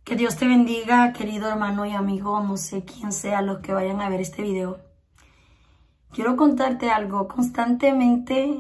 Que Dios te bendiga, querido hermano y amigo, no sé quién sea los que vayan a ver este video. Quiero contarte algo. Constantemente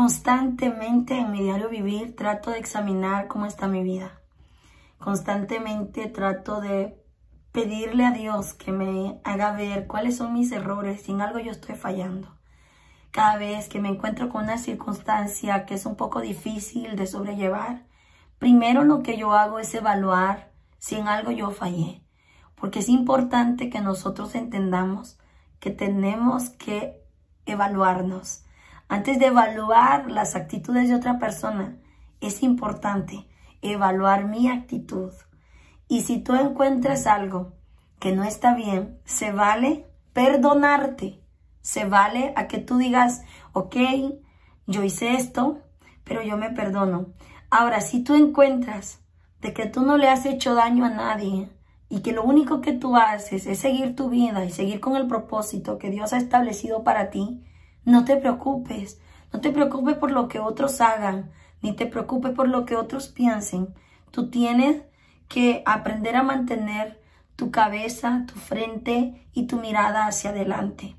en mi diario vivir trato de examinar cómo está mi vida. Constantemente trato de pedirle a Dios que me haga ver cuáles son mis errores, si en algo yo estoy fallando. Cada vez que me encuentro con una circunstancia que es un poco difícil de sobrellevar, primero lo que yo hago es evaluar si en algo yo fallé. Porque es importante que nosotros entendamos que tenemos que evaluarnos. Antes de evaluar las actitudes de otra persona, es importante evaluar mi actitud. Y si tú encuentras algo que no está bien, se vale perdonarte. Se vale a que tú digas, ok, yo hice esto, pero yo me perdono. Ahora, si tú encuentras de que tú no le has hecho daño a nadie y que lo único que tú haces es seguir tu vida y seguir con el propósito que Dios ha establecido para ti, no te preocupes. No te preocupes por lo que otros hagan, ni te preocupes por lo que otros piensen. Tú tienes que aprender a mantener tu cabeza, tu frente y tu mirada hacia adelante.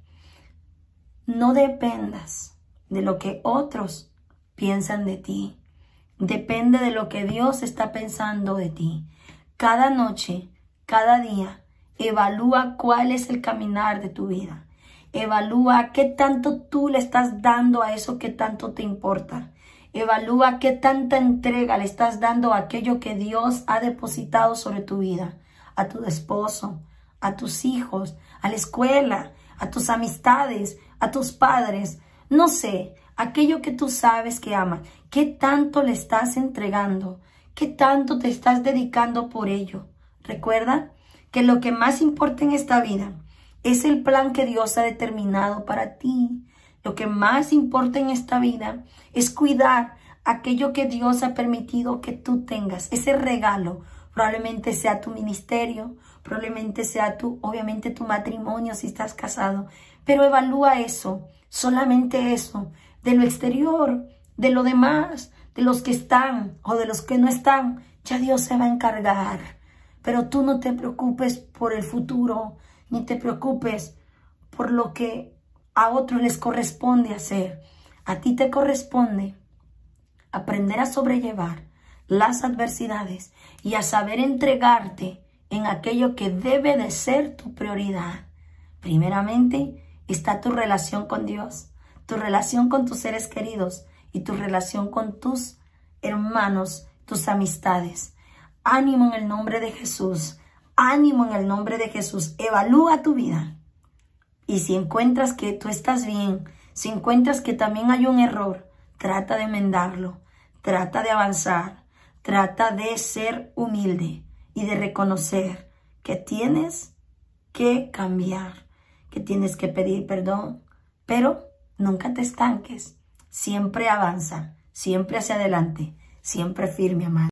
No dependas de lo que otros piensan de ti. Depende de lo que Dios está pensando de ti. Cada noche, cada día, evalúa cuál es el caminar de tu vida. Evalúa qué tanto tú le estás dando a eso que tanto te importa. Evalúa qué tanta entrega le estás dando a aquello que Dios ha depositado sobre tu vida. A tu esposo, a tus hijos, a la escuela, a tus amistades, a tus padres. No sé, aquello que tú sabes que amas. ¿Qué tanto le estás entregando? ¿Qué tanto te estás dedicando por ello? Recuerda que lo que más importa en esta vida es el plan que Dios ha determinado para ti. Lo que más importa en esta vida es cuidar aquello que Dios ha permitido que tú tengas. Ese regalo probablemente sea tu ministerio, probablemente sea obviamente tu matrimonio si estás casado. Pero evalúa eso, solamente eso, de lo exterior, de lo demás, de los que están o de los que no están. Ya Dios se va a encargar. Pero tú no te preocupes por el futuro, ni te preocupes por lo que a otros les corresponde hacer. A ti te corresponde aprender a sobrellevar las adversidades y a saber entregarte en aquello que debe de ser tu prioridad. Primeramente está tu relación con Dios, tu relación con tus seres queridos y tu relación con tus hermanos, tus amistades. Ánimo en el nombre de Jesús. Ánimo en el nombre de Jesús. Evalúa tu vida. Y si encuentras que tú estás bien, si encuentras que también hay un error, trata de enmendarlo. Trata de avanzar. Trata de ser humilde y de reconocer que tienes que cambiar, que tienes que pedir perdón, pero nunca te estanques. Siempre avanza, siempre hacia adelante, siempre firme, amado.